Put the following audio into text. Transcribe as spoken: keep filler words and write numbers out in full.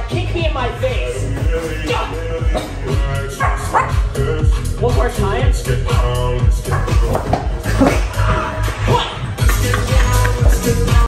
kick me in my face. One more time.